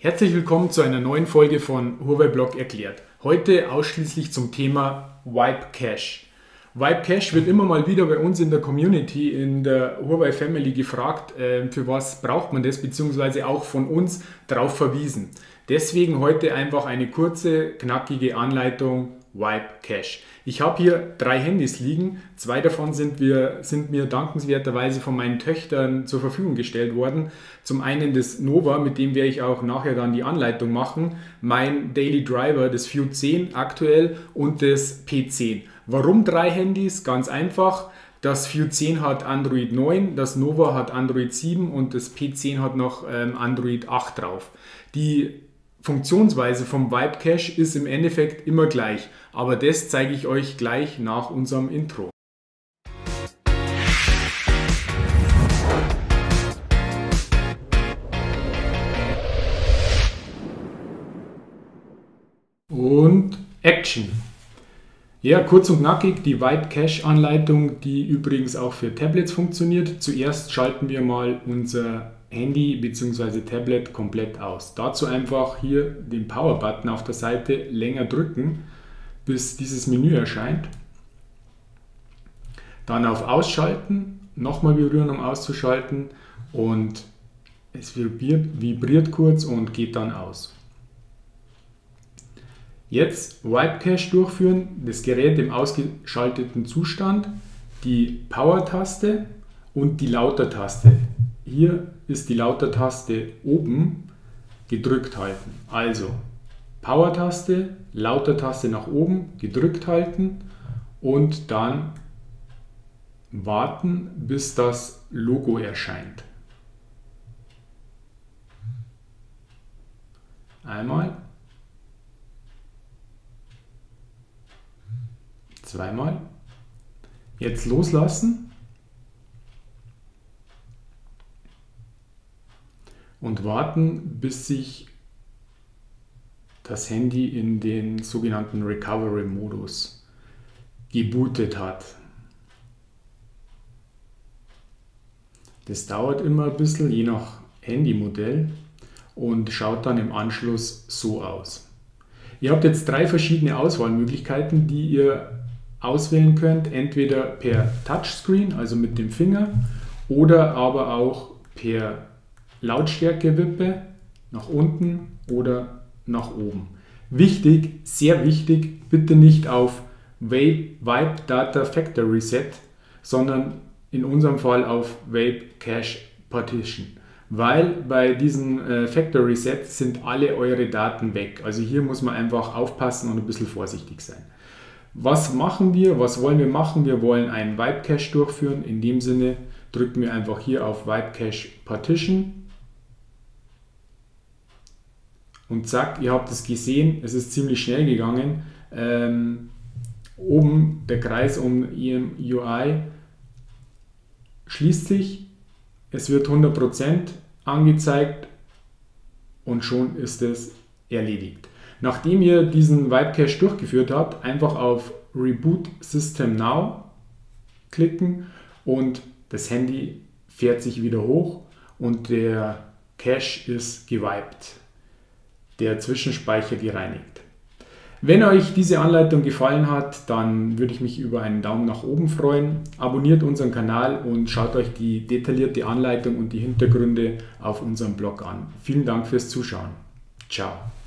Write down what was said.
Herzlich willkommen zu einer neuen Folge von Huawei Blog erklärt. Heute ausschließlich zum Thema Wipe Cache. Wipe Cache wird immer mal wieder bei uns in der Community, in der Huawei Family gefragt, für was braucht man das, beziehungsweise auch von uns darauf verwiesen. Deswegen heute einfach eine kurze, knackige Anleitung Wipe Cache. Ich habe hier 3 Handys liegen, 2 davon sind mir dankenswerterweise von meinen Töchtern zur Verfügung gestellt worden. Zum einen das Nova, mit dem werde ich auch nachher dann die Anleitung machen, mein Daily Driver, das View 10 aktuell und das P10. Warum 3 Handys? Ganz einfach. Das View 10 hat Android 9, das Nova hat Android 7 und das P10 hat noch Android 8 drauf. Die Funktionsweise vom Wipe Cache ist im Endeffekt immer gleich, aber das zeige ich euch gleich nach unserem Intro. Und Action! Ja, kurz und knackig, die Wipe Cache Anleitung, die übrigens auch für Tablets funktioniert. Zuerst schalten wir mal unser Handy bzw. Tablet komplett aus. Dazu einfach hier den Power-Button auf der Seite länger drücken, bis dieses Menü erscheint. Dann auf Ausschalten, nochmal berühren, um auszuschalten und es vibriert kurz und geht dann aus. Jetzt Wipe Cache durchführen, das Gerät im ausgeschalteten Zustand, die Power-Taste und die Lauter-Taste. Hier ist die Lauter-Taste oben, gedrückt halten. Also Power-Taste, Lauter-Taste nach oben, gedrückt halten und dann warten, bis das Logo erscheint. Einmal, zweimal. Jetzt loslassen. Und warten, bis sich das Handy in den sogenannten Recovery-Modus gebootet hat. Das dauert immer ein bisschen, je nach Handymodell, und schaut dann im Anschluss so aus. Ihr habt jetzt 3 verschiedene Auswahlmöglichkeiten, die ihr auswählen könnt, entweder per Touchscreen, also mit dem Finger, oder aber auch per Lautstärke-Wippe nach unten oder nach oben. Wichtig, sehr wichtig, bitte nicht auf Wipe Data Factory Reset, sondern in unserem Fall auf Wipe Cache Partition, weil bei diesem Factory Reset sind alle eure Daten weg. Also hier muss man einfach aufpassen und ein bisschen vorsichtig sein. Was machen wir? Was wollen wir machen? Wir wollen einen Wipe Cache durchführen. In dem Sinne drücken wir einfach hier auf Wipe Cache Partition. Und zack, ihr habt es gesehen, es ist ziemlich schnell gegangen. Oben der Kreis um EMUI schließt sich, es wird 100% angezeigt und schon ist es erledigt. Nachdem ihr diesen Wipe Cache durchgeführt habt, einfach auf Reboot System Now klicken und das Handy fährt sich wieder hoch und der Cache ist gewiped. Der Zwischenspeicher gereinigt. Wenn euch diese Anleitung gefallen hat, dann würde ich mich über einen Daumen nach oben freuen. Abonniert unseren Kanal und schaut euch die detaillierte Anleitung und die Hintergründe auf unserem Blog an. Vielen Dank fürs Zuschauen. Ciao.